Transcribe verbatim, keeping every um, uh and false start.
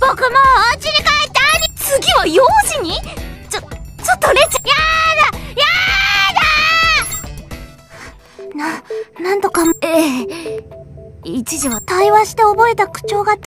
僕もうお家に帰って兄次は幼児にちょ、ちょっとレちゃん、やーだやーだな、なんとか、ええ、一時は対話して覚えた口調が